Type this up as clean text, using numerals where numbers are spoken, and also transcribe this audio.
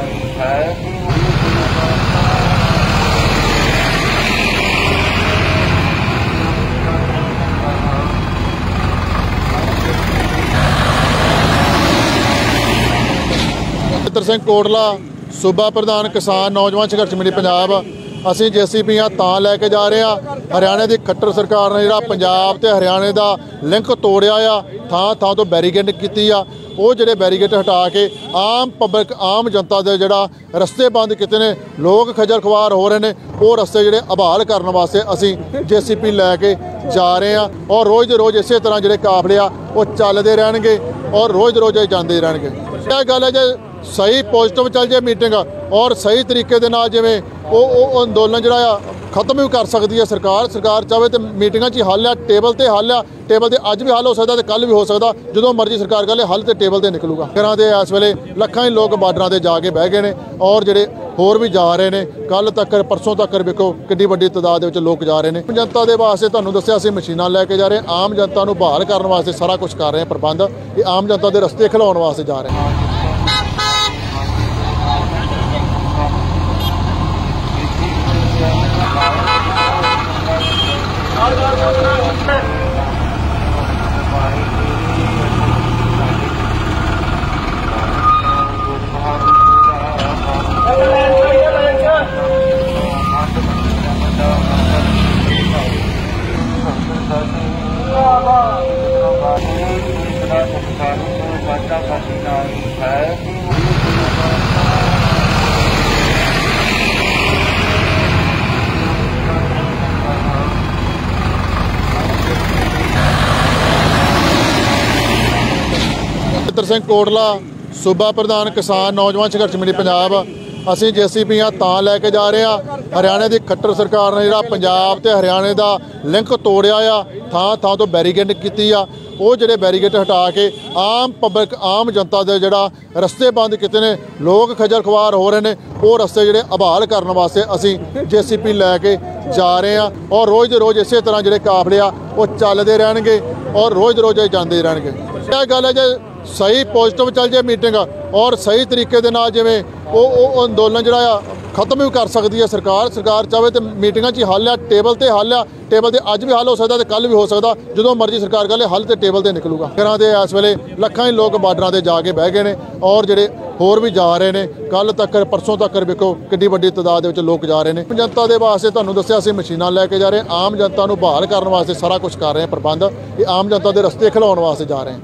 मित्र सिंह कोटला सूबा प्रधान किसान नौजवान संघर्ष कमेटी पंजाब। असीं JCP तां लैके जा रहे हैं, हरियाणे की खट्टर सरकार ने जिहड़ा पंजाब ते हरियाणे का लिंक तोड़िया आ, थां थां तो बैरीकेड की आ, वो जिहड़े बैरीकेड हटा के आम पब्लिक आम जनता दे जिहड़ा रस्ते बंद किए ने, लोग खजल खुआर हो रहे हैं, वो रस्ते जिहड़े अबहाल करने वास्ते असीं JCP लैके जा रहे हैं। और रोज़ दे रोज़ इस तरह जिहड़े काफले आ वो चलते रहणगे और रोज़ रोज़ जाते रहणगे। यह गल है जे सही पॉजिटिव चल जाए मीटिंग और सही तरीके दे नाल जिवें वो अंदोलन जिहड़ा खत्म भी कर सकती है सरकार चाहे तो मीटिंगां च हल आ, टेबल ते हल आ, टेबल ते अज भी हल हो सकता, कल भी हो सकता, जो मर्जी सरकार कहे हल तो टेबल ते निकलूगा। घरां दे इस वेले लखां ही लोग बार्डरां ते जाके बह गए ने और जिहड़े होर भी जा रहे हैं, कल तक परसों तक वेखो कितनी वड्डी तादाद में लोग जा रहे हैं। जनता के वास्ते तुहानूं दस्सिया असीं मशीनां लैके जा रहे हैं, आम जनता नूं बहाल करने वास्ते सारा कुछ कर रहे हैं प्रबंध, ये आम जनता के रस्ते खिलाउण वास्ते जा रहे हैं। मित्र सिंह कोटला सूबा प्रधान किसान नौजवान संघर्ष कमेटी पंजाब। असीं JCP तां लैके जा रहे हैं, हरियाणे की खट्टर सरकार ने जिहड़ा पंजाब ते हरियाणे का लिंक तोड़िया आ, थां थां तो बैरीकेड की आ, वो जिहड़े बैरीकेड हटा के आम पब्लिक आम जनता दे जिहड़ा रस्ते बंद किए ने, लोग खजल खुआर हो रहे हैं, वो रस्ते जिहड़े अबहाल करने वास्ते असीं JCP लैके जा रहे हैं। और रोज़ दे रोज़ इस तरह जिहड़े काफले आ वो चलते रहणगे और रोज़ रोज़ जाते रहणगे। यह गल है जे सही पॉजिटिव चल जाए मीटिंग और सही तरीके दे नाल जिवें वो अंदोलन जिहड़ा खत्म भी कर सकती है सरकार चाहे तो मीटिंगां च हल आ, टेबल ते हल आ, टेबल ते अज भी हल हो सकता, कल भी हो सकता, जो मर्जी सरकार कहे हल तो टेबल ते निकलूगा। घरां दे इस वेले लखां ही लोग बार्डरां ते जाके बह गए ने और जिहड़े होर भी जा रहे हैं, कल तक परसों तक वेखो कितनी वड्डी तादाद में लोग जा रहे हैं। जनता के वास्ते तुहानूं दस्सिया असीं मशीनां लैके जा रहे हैं, आम जनता नूं बहाल करने वास्ते सारा कुछ कर रहे हैं प्रबंध, ये आम जनता के रस्ते खिलाउण वास्ते जा रहे हैं।